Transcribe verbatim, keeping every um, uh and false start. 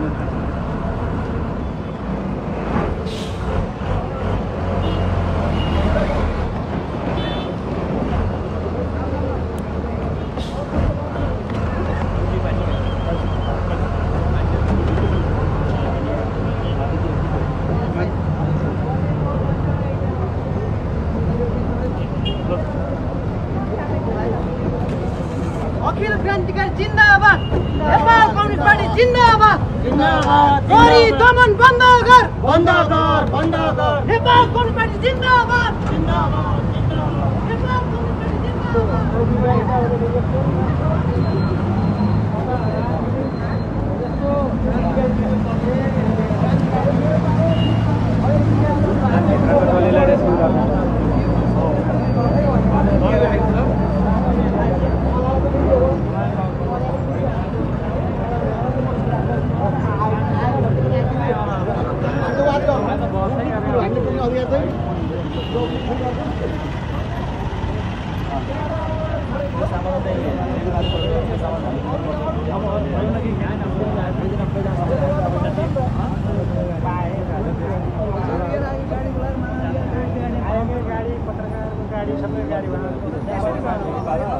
अखिल क्रान्तिकारी जिन्दाबाद, Nepal communist party जिन्दाबाद, गरी दमन बन्द गर, बन्द गर, बन्द गर, नेपाल कम्युनिस्ट पार्टी जिन्दाबाद, जिन्दाबाद, नेपाल कम्युनिस्ट गाडी, पत्रकारको गाडी, सबै गाडी